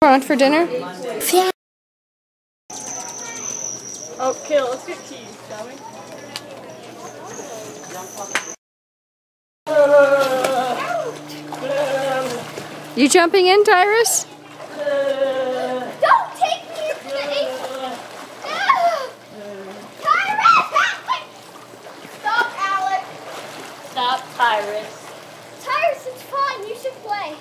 On for dinner? Yeah. Okay, let's get keys, shall we? You jumping in, Tyrus? Don't take me into the Tyrus! Stop, Alex! Stop, Tyrus. Tyrus, it's fine. You should play.